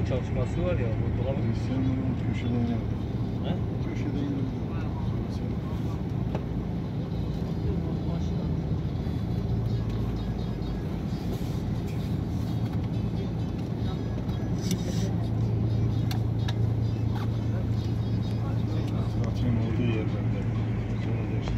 çalışması var ya. Bu dolabın Sen bunu köşeden yap.